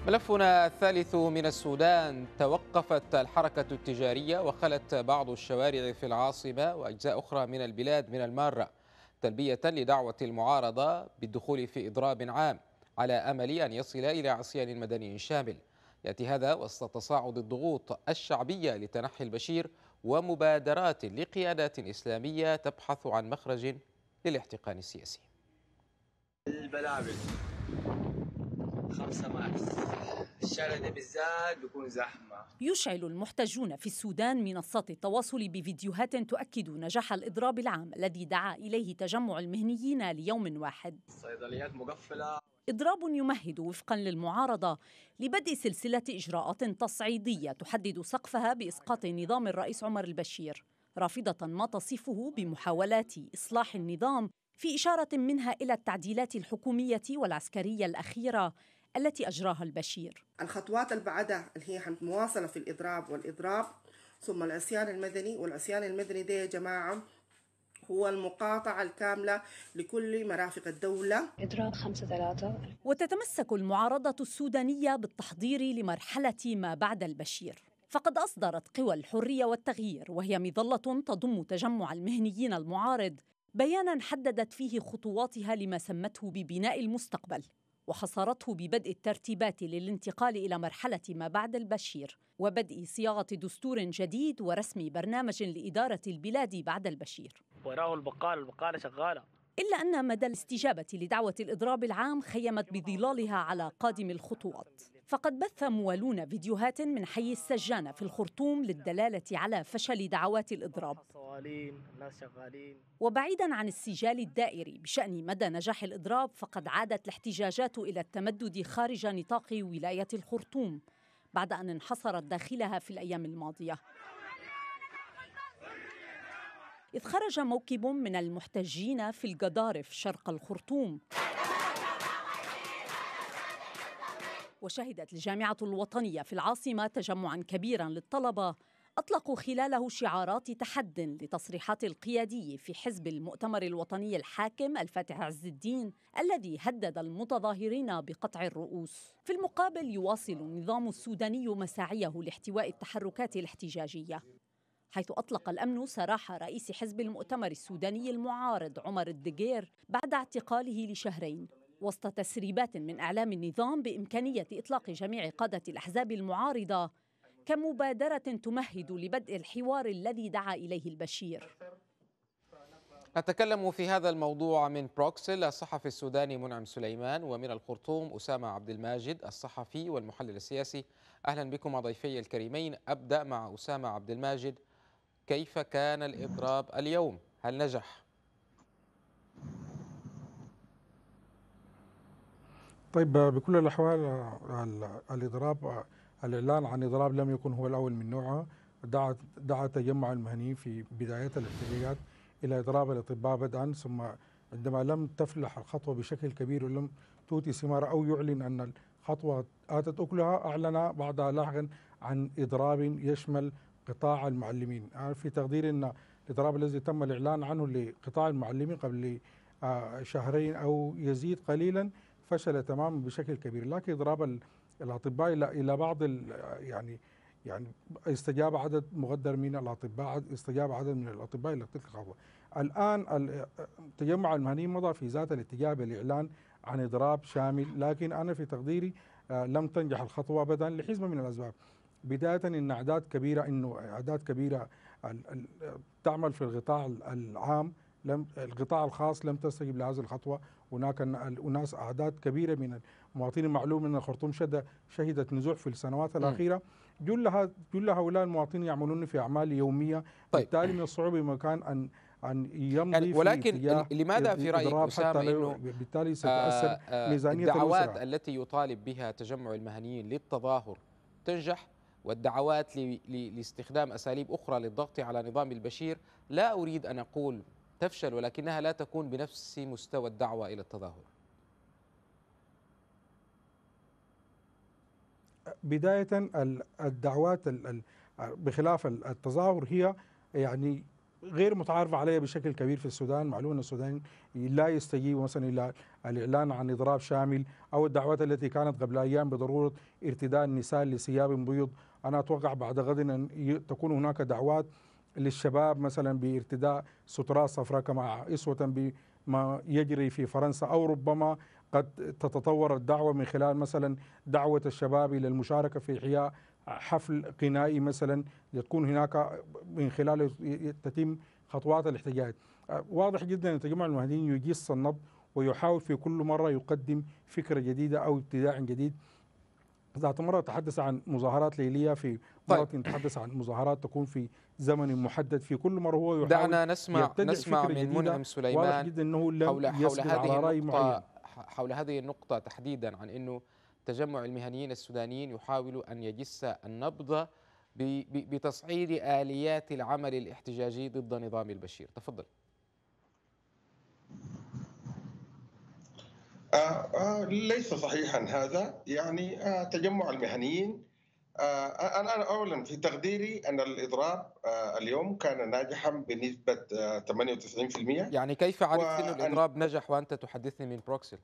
ملفنا الثالث من السودان. توقفت الحركة التجارية وخلت بعض الشوارع في العاصمة وأجزاء أخرى من البلاد من المارة تلبية لدعوة المعارضة بالدخول في إضراب عام على أمل أن يصل إلى عصيان مدني شامل. يأتي هذا وسط تصاعد الضغوط الشعبية لتنحي البشير ومبادرات لقيادات إسلامية تبحث عن مخرج للاحتقان السياسي. البلابل 5 مارس الشارع ده بالذات بيكون زحمة. يشعل المحتجون في السودان منصات التواصل بفيديوهات تؤكد نجاح الإضراب العام الذي دعا إليه تجمع المهنيين ليوم واحد. الصيدليات مقفلة. إضراب يمهد وفقا للمعارضة لبدء سلسلة إجراءات تصعيدية تحدد سقفها بإسقاط نظام الرئيس عمر البشير، رافضة ما تصفه بمحاولات إصلاح النظام، في إشارة منها إلى التعديلات الحكومية والعسكرية الأخيرة التي أجراها البشير. الخطوات اللي بعدها اللي هي مواصلة في الإضراب ثم العصيان المدني، والعصيان المدني ده يا جماعة هو المقاطعة الكاملة لكل مرافق الدولة. إضراب 5/3. وتتمسك المعارضة السودانية بالتحضير لمرحلة ما بعد البشير، فقد أصدرت قوى الحرية والتغيير وهي مظلة تضم تجمع المهنيين المعارض بيانا حددت فيه خطواتها لما سمته ببناء المستقبل، وحصرته ببدء الترتيبات للانتقال إلى مرحلة ما بعد البشير وبدء صياغة دستور جديد ورسم برنامج لإدارة البلاد بعد البشير. وراه البقالة شغالة. إلا أن مدى الاستجابة لدعوة الإضراب العام خيمت بظلالها على قادم الخطوات، فقد بث موالون فيديوهات من حي السجانة في الخرطوم للدلالة على فشل دعوات الإضراب. وبعيداً عن السجال الدائري بشأن مدى نجاح الإضراب، فقد عادت الاحتجاجات إلى التمدد خارج نطاق ولاية الخرطوم بعد أن انحصرت داخلها في الأيام الماضية، إذ خرج موكب من المحتجين في القضارف شرق الخرطوم. وشهدت الجامعة الوطنية في العاصمة تجمعاً كبيراً للطلبة أطلقوا خلاله شعارات تحد لتصريحات القيادي في حزب المؤتمر الوطني الحاكم الفاتح عز الدين الذي هدد المتظاهرين بقطع الرؤوس. في المقابل يواصل النظام السوداني مساعيه لاحتواء التحركات الاحتجاجية، حيث أطلق الأمن سراح رئيس حزب المؤتمر السوداني المعارض عمر الدقير بعد اعتقاله لشهرين، وسط تسريبات من إعلام النظام بإمكانية إطلاق جميع قادة الأحزاب المعارضة كمبادرة تمهد لبدء الحوار الذي دعا إليه البشير. نتكلم في هذا الموضوع من بروكسل الصحفي السوداني منعم سليمان، ومن الخرطوم أسامة عبد الماجد الصحفي والمحلل السياسي. أهلا بكم ضيفي الكريمين. أبدأ مع أسامة عبد الماجد، كيف كان الإضراب اليوم؟ هل نجح؟ طيب، بكل الأحوال الإعلان عن إضراب لم يكن هو الأول من نوعه. دعا تجمع المهنيين في بداية الاحتجاجات إلى إضراب الأطباء بدءا، ثم عندما لم تفلح الخطوة بشكل كبير ولم تؤتي ثمار أو يعلن أن الخطوة آتت أكلها، أعلن بعدها لاحقا عن إضراب يشمل قطاع المعلمين. في تقدير أن الإضراب الذي تم الإعلان عنه لقطاع المعلمين قبل شهرين أو يزيد قليلا فشل تماما بشكل كبير، لكن إضراب الأطباء إلى بعض يعني استجاب عدد مقدر من الأطباء، استجاب عدد من الأطباء إلى تلك الخطوة. الآن التجمع المهني مضى في ذات الاتجاه بالإعلان عن إضراب شامل، لكن أنا في تقديري لم تنجح الخطوة أبدا لحزمة من الأسباب. بداية إن أعداد كبيرة تعمل في القطاع العام، القطاع الخاص لم تستجب لهذه الخطوة. هناك أناس أعداد كبيرة من المواطنين، معلوم أن الخرطوم شهدت نزوح في السنوات الأخيرة. جل هؤلاء المواطنين يعملون في أعمال يومية. طيب. بالتالي من الصعوبة بمكان أن يمضي يعني ولكن في لماذا في رأيك أسامة أنه بالتالي ستؤثر ميزانية الدعوات الأسرة التي يطالب بها تجمع المهنيين للتظاهر تنجح، والدعوات لاستخدام أساليب أخرى للضغط على نظام البشير لا أريد أن أقول تفشل، ولكنها لا تكون بنفس مستوى الدعوة إلى التظاهر؟ بداية الدعوات بخلاف التظاهر هي يعني غير متعارف عليها بشكل كبير في السودان. معلوم أن السودان لا يستجيب مثلا إلى الإعلان عن إضراب شامل أو الدعوات التي كانت قبل أيام بضرورة ارتداء النساء لثياب بيض. أنا أتوقع بعد غد أن تكون هناك دعوات للشباب مثلا بارتداء سترات صفراء كما أسوة بما يجري في فرنسا، أو ربما قد تتطور الدعوة من خلال مثلا دعوة الشباب إلى المشاركة في إحياء حفل غنائي مثلا، لتكون هناك من خلاله تتم خطوات الاحتجاج. واضح جدا أن تجمع المهنيين يجيس النبض ويحاول في كل مرة يقدم فكرة جديدة أو ابتداع جديد. ذات مرة تحدث عن مظاهرات ليلية، في مرة تحدث عن مظاهرات تكون في زمن محدد، في كل مرة هو يحاول دعنا نسمع من منعم سليمان. واضح جدا أنه لم يصبر على رأي معين حول هذه النقطة تحديدا، عن أنه تجمع المهنيين السودانيين يحاول أن يجس النبض بتصعيد آليات العمل الاحتجاجي ضد نظام البشير. تفضل. ليس صحيحا هذا. يعني تجمع المهنيين، أنا أولا في تقديري أن الإضراب اليوم كان ناجحا بنسبة 98%. يعني كيف عرفت أن الإضراب نجح وأنت تحدثني من بروكسل؟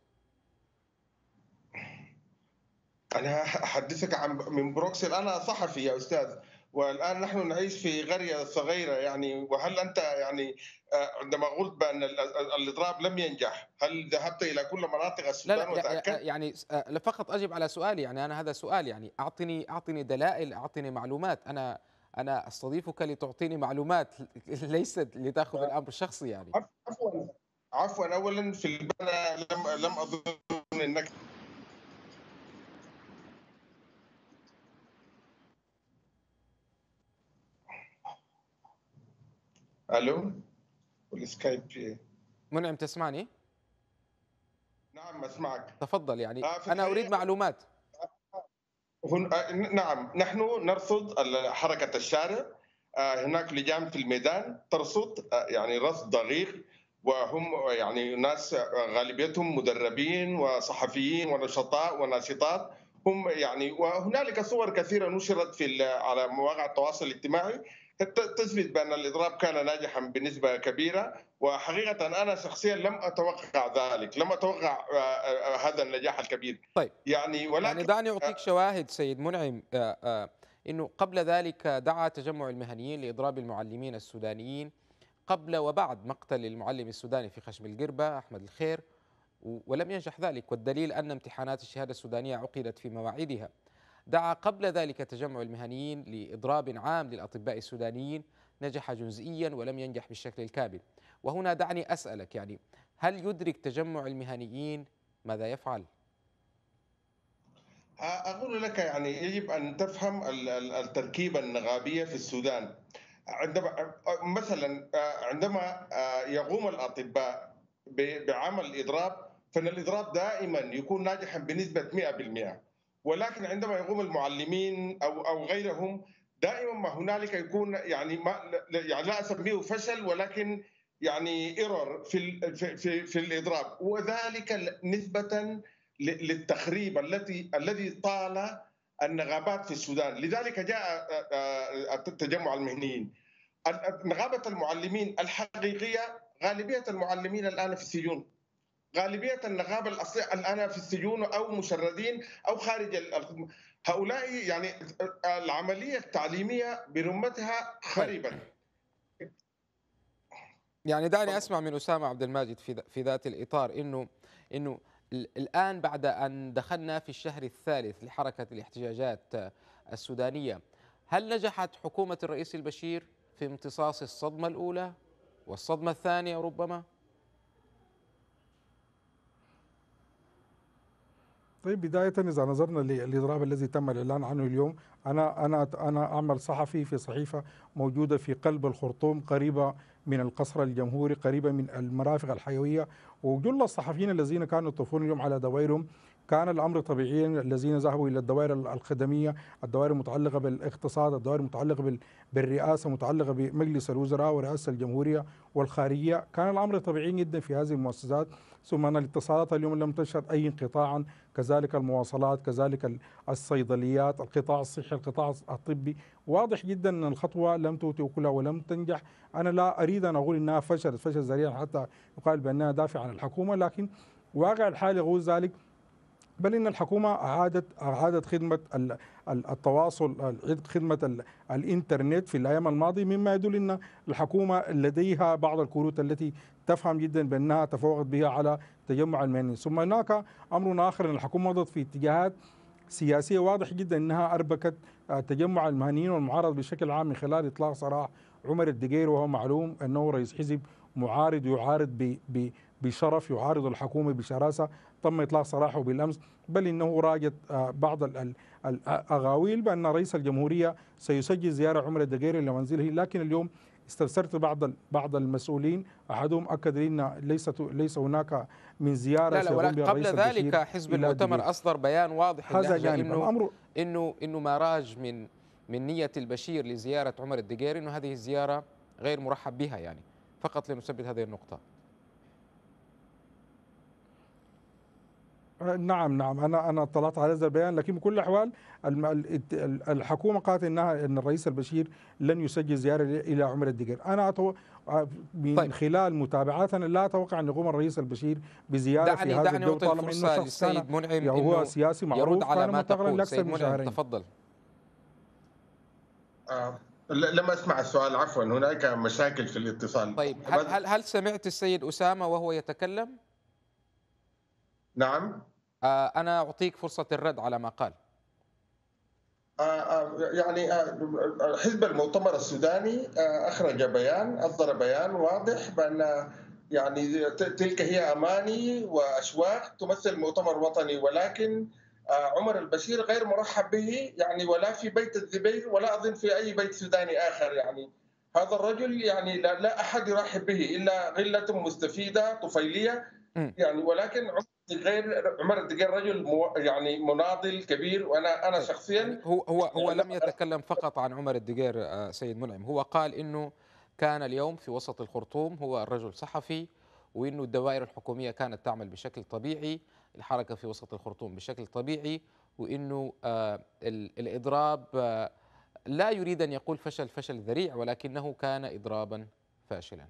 أنا أحدثك من بروكسل، أنا صحفي يا أستاذ، والآن نحن نعيش في قرية صغيرة. يعني وهل أنت يعني عندما قلت بأن الإضراب لم ينجح، هل ذهبت إلى كل مناطق السودان وتأكدت؟ يعني فقط أجب على سؤالي. يعني أنا هذا سؤال، يعني أعطني دلائل، أعطني معلومات. أنا أستضيفك لتعطيني معلومات ليست لتأخذ الأمر شخصي. يعني عفوا أولا في البداية لم أظن أنك الو والسكايب. منعم تسمعني؟ نعم اسمعك. تفضل. يعني انا اريد معلومات. نعم، نحن نرصد حركة الشارع. هناك لجان في الميدان ترصد، يعني رصد دقيق، وهم يعني ناس غالبيتهم مدربين وصحفيين ونشطاء وناشطات هم. يعني وهنالك صور كثيرة نشرت على مواقع التواصل الاجتماعي تثبت بأن الإضراب كان ناجحا بنسبة كبيرة. وحقيقة أنا شخصيا لم أتوقع ذلك، لم أتوقع هذا النجاح الكبير. طيب يعني ولكن دعني أعطيك شواهد سيد منعم. إنه قبل ذلك دعا تجمع المهنيين لإضراب المعلمين السودانيين قبل وبعد مقتل المعلم السوداني في خشم القربة أحمد الخير، ولم ينجح ذلك، والدليل أن امتحانات الشهادة السودانية عقدت في مواعيدها. دعا قبل ذلك تجمع المهنيين لإضراب عام للأطباء السودانيين، نجح جزئيا ولم ينجح بالشكل الكامل. وهنا دعني أسألك، يعني هل يدرك تجمع المهنيين ماذا يفعل؟ أقول لك يعني يجب أن تفهم التركيبة النغابية في السودان. عندما مثلا عندما يقوم الأطباء بعمل إضراب، فإن الإضراب دائما يكون ناجحا بنسبة 100%. ولكن عندما يقوم المعلمين أو غيرهم، دائما ما هنالك يكون يعني يعني لا أسميه فشل، ولكن يعني ايرور في الإضراب، وذلك نسبة للتخريب الذي طال النغابات في السودان. لذلك جاء تجمع المهنيين. نغابة المعلمين الحقيقية، غالبية المعلمين الآن في السجون، غالبية النغابة الأصلية الآن في السجون أو مشردين أو خارج الخدمة. هؤلاء يعني العملية التعليمية برمتها خربت. يعني دعني أسمع من أسامة عبد الماجد في ذات الإطار، إنه الآن بعد أن دخلنا في الشهر الثالث لحركة الاحتجاجات السودانية، هل نجحت حكومة الرئيس البشير في امتصاص الصدمة الأولى والصدمة الثانية ربما؟ طيب بداية إذا نظرنا للإضراب الذي تم الإعلان عنه اليوم، أنا أعمل صحفي في صحيفة موجودة في قلب الخرطوم، قريبة من القصر الجمهوري، قريبة من المرافق الحيوية، وجل الصحفيين الذين كانوا يطوفون اليوم على دوائرهم كان الأمر طبيعيا الذين ذهبوا إلى الدوائر الخدمية، الدوائر المتعلقة بالاقتصاد، الدوائر المتعلقة بالرئاسة، متعلقة بمجلس الوزراء ورئاسة الجمهورية والخارجية، كان الأمر طبيعي جدا في هذه المؤسسات. ثم أن الاتصالات اليوم لم تشهد أي انقطاع، كذلك المواصلات، كذلك الصيدليات، القطاع الصحي، القطاع الطبي. واضح جدا أن الخطوة لم تؤتي أكلها ولم تنجح. أنا لا أريد أن أقول أنها فشلت فشل ذريع حتى يقال بأنها دافع عن الحكومة، لكن واقع الحال يقول ذلك، بل إن الحكومة أعادت خدمة التواصل، خدمة الإنترنت في الأيام الماضية، مما يدل أن الحكومة لديها بعض الكروت التي تفهم جدا بأنها تفوقت بها على تجمع المهنيين. ثم هناك أمر آخر، أن الحكومة مضت في اتجاهات سياسية واضح جدا أنها أربكت تجمع المهنيين والمعارضة بشكل عام من خلال إطلاق سراح عمر الدقير، وهو معلوم أنه رئيس حزب معارض، يعارض بشرف، يعارض الحكومة بشراسة. تم إطلاق سراحه بالأمس، بل إنه راجت بعض الأغاويل بأن رئيس الجمهورية سيسجل زيارة عمر الدقير إلى منزله. لكن اليوم استفسرت بعض المسؤولين، أحدهم أكد لي أن ليس هناك من زيارة لا قبل ذلك حزب المؤتمر أصدر بيان واضح اللهجة إنه ما راج من نية البشير لزيارة عمر الدقير إنه هذه الزيارة غير مرحب بها، يعني فقط لنثبت هذه النقطة. نعم أنا اطلعت على هذا البيان، لكن بكل الأحوال الحكومة قالت أن الرئيس البشير لن يسجل زيارة إلى عمر الدقير. أنا من خلال متابعاتنا لا أتوقع أن يقوم الرئيس البشير بزيارة في هذا الدور، طالما أنه شخص كان هو سياسي معروف كان متغرب لأكثر من شهرين. تفضل. لم أسمع السؤال، عفوا، هناك مشاكل في الاتصال. طيب هل سمعت السيد أسامة وهو يتكلم؟ نعم. أنا أعطيك فرصة الرد على ما قال. يعني حزب المؤتمر السوداني أصدر بيان واضح بأن يعني تلك هي أماني وأشواق تمثل مؤتمر وطني، ولكن عمر البشير غير مرحب به، يعني ولا في بيت الزبير ولا أظن في أي بيت سوداني آخر. يعني هذا الرجل يعني لا أحد يرحب به إلا غلة مستفيدة طفيلية، يعني ولكن عمر الدقير رجل يعني مناضل كبير، وانا شخصيا هو لم يتكلم فقط عن عمر الدقير سيد منعم، هو قال انه كان اليوم في وسط الخرطوم، هو الرجل صحفي، وانه الدوائر الحكوميه كانت تعمل بشكل طبيعي، الحركه في وسط الخرطوم بشكل طبيعي، وانه الاضراب لا يريد ان يقول فشل ذريع، ولكنه كان اضرابا فاشلا.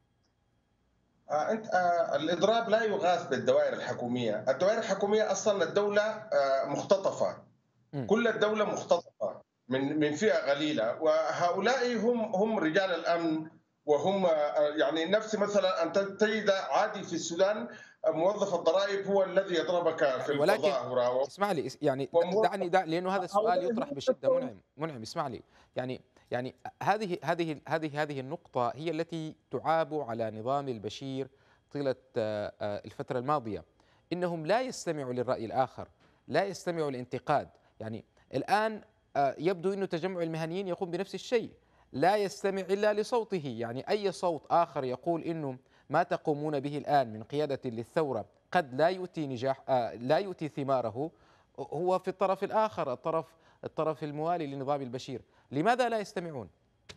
الإضراب لا يغاث بالدوائر الحكومية. الدوائر الحكومية أصلا الدولة مختطفة، كل الدولة مختطفة من فئة قليلة، وهؤلاء هم رجال الأمن، وهم يعني نفس مثلا أن تجد عادي في السودان موظف الضرائب هو الذي يضربك في المظاهرة. اسمع لي، يعني دعني لأنه هذا السؤال يطرح بشدة. منعم اسمع لي، يعني هذه النقطة هي التي تعاب على نظام البشير طيلة الفترة الماضية، إنهم لا يستمعوا للرأي الآخر، لا يستمعوا للانتقاد. يعني الآن يبدو أن تجمع المهنيين يقوم بنفس الشيء، لا يستمع إلا لصوته. يعني أي صوت آخر يقول إنه ما تقومون به الآن من قيادة للثورة قد لا يؤتي نجاح، لا يؤتي ثماره، هو في الطرف الآخر، الطرف الموالي لنظام البشير. لماذا لا يستمعون؟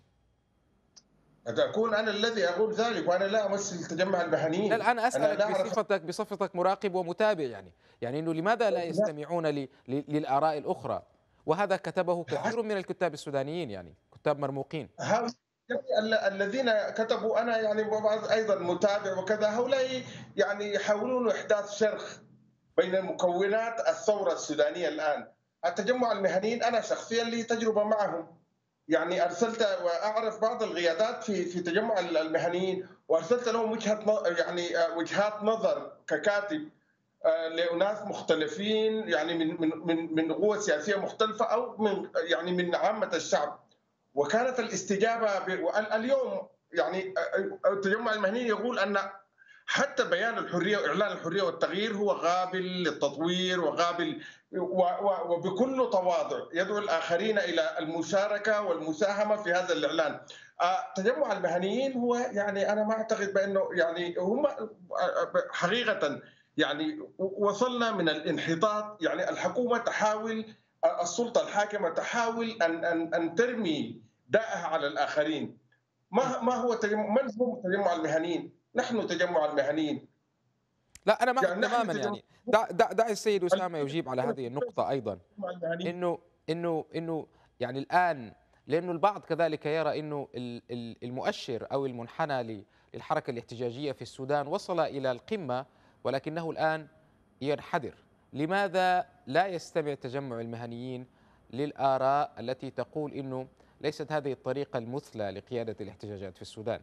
أكون أنا الذي أقول ذلك، وأنا لا أمثل تجمع المهنيين. لا أنا أسألك بصفتك مراقب ومتابع، يعني إنه لماذا لا يستمعون للآراء الأخرى؟ وهذا كتبه كثير من الكتاب السودانيين، يعني كتاب مرموقين. الذين كتبوا، أنا يعني أيضا متابع وكذا، هؤلاء يعني يحاولون إحداث شرخ بين مكونات الثورة السودانية الآن. التجمع المهنيين أنا شخصيا لي تجربة معهم، يعني أرسلت وأعرف بعض القيادات في تجمع المهنيين، وأرسلت لهم وجهات نظر ككاتب لأناس مختلفين، يعني من قوى سياسية مختلفة أو من عامة الشعب، وكانت الاستجابة. اليوم يعني التجمع المهنيين يقول أن حتى بيان الحرية وإعلان الحرية والتغيير هو قابل للتطوير وقابل، وبكل تواضع يدعو الآخرين إلى المشاركة والمساهمة في هذا الإعلان. تجمع المهنيين هو يعني أنا ما أعتقد بأنه يعني هم حقيقة يعني وصلنا من الانحطاط، يعني الحكومه تحاول، السلطه الحاكمه تحاول ان ترمي داءها على الاخرين. ما هو من هم تجمع المهنيين؟ نحن تجمع المهنيين. لا أنا معك يعني نحن تماما، تجمع يعني دع السيد أسامة يجيب على هذه النقطة أيضا. المهنيين. انه يعني الان، لانه البعض كذلك يرى انه المؤشر او المنحنى للحركه الاحتجاجيه في السودان وصل الى القمه، ولكنه الان ينحدر. لماذا لا يستمع تجمع المهنيين للآراء التي تقول انه ليست هذه الطريقه المثلى لقياده الاحتجاجات في السودان؟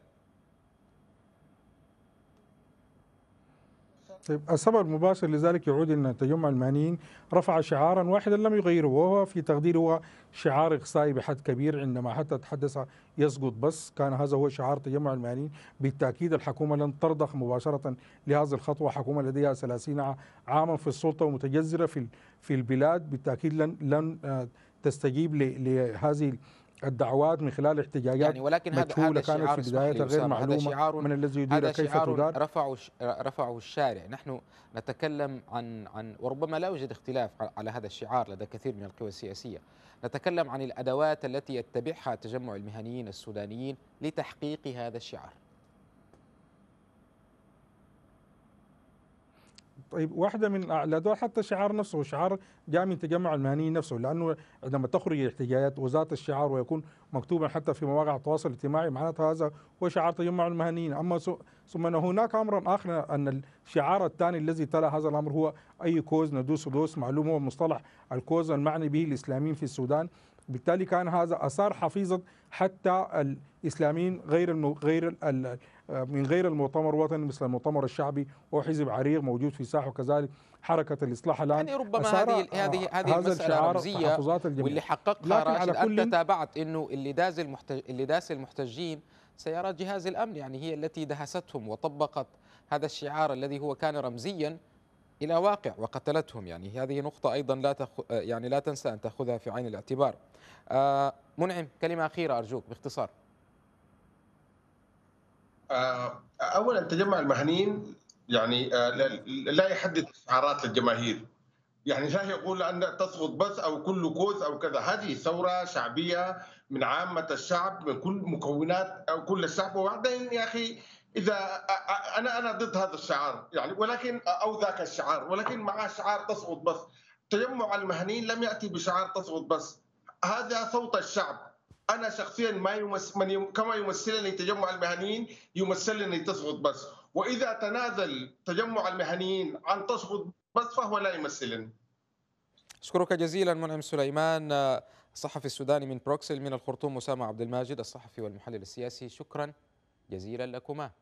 طيب السبب المباشر لذلك يعود ان تجمع المهنيين رفع شعارا واحدا لم يغيره، وهو في تقديري هو شعار اقصائي بحد كبير. عندما حتى تحدث يسقط بس، كان هذا هو شعار تجمع المهنيين. بالتاكيد الحكومه لن ترضخ مباشره لهذه الخطوه، حكومه لديها 30 عاما في السلطه ومتجذره في البلاد، بالتاكيد لن تستجيب لهذه الدعوات من خلال احتجاجات يعني ولكن هذا مجهولة كانت الشعار، في اسمح بدايتها لي غير أسامة، هذا معلومة شعار، من الذي يدير هذا كيف شعار تدار. رفعه الشارع. نحن نتكلم عن وربما لا يوجد اختلاف على هذا الشعار لدى كثير من القوى السياسية. نتكلم عن الأدوات التي يتبعها تجمع المهنيين السودانيين لتحقيق هذا الشعار. طيب واحدة من الأدوات حتى الشعار نفسه، شعار جاء من تجمع المهنيين نفسه، لأنه عندما تخرج الاحتجاجات وذات الشعار ويكون مكتوبا حتى في مواقع التواصل الاجتماعي، معناتها هذا هو شعار تجمع المهنيين. أما ثم أن هناك أمر آخر، أن الشعار الثاني الذي تلا هذا الأمر هو أي كوز ندوس دوس. معلوم هو مصطلح الكوز المعني به الإسلاميين في السودان، بالتالي كان هذا أثار حفيظة حتى الإسلاميين من غير المؤتمر الوطني مثل المؤتمر الشعبي وحزب عريق موجود في ساحه، وكذلك حركة الإصلاح الآن. يعني ربما هذه المسألة رمزية واللي حققها راشد. أنت تابعت أنه اللي داس المحتجين سيارات جهاز الأمن، يعني هي التي دهستهم وطبقت هذا الشعار الذي هو كان رمزيا إلى واقع وقتلتهم. يعني هذه نقطة أيضا لا تنسى أن تأخذها في عين الاعتبار. منعم، كلمة أخيرة أرجوك باختصار. اولا تجمع المهنيين يعني لا يحدد شعارات للجماهير، يعني لا يقول ان تسقط بس او كل كوز او كذا. هذه ثوره شعبيه من عامه الشعب، من كل مكونات او كل الشعب. وبعدين يا اخي اذا انا ضد هذا الشعار يعني، ولكن او ذاك الشعار، ولكن مع شعار تسقط بس. تجمع المهنيين لم ياتي بشعار تسقط بس، هذا صوت الشعب. انا شخصيا ما كما يمثلني تجمع المهنيين يمثلني تسقط بس، واذا تنازل تجمع المهنيين عن تسقط بس فهو لا يمثلني. أشكرك جزيلا منعم سليمان، الصحفي السوداني من بروكسل. من الخرطوم أسامة عبد الماجد الصحفي والمحلل السياسي، شكرا جزيلا لكما.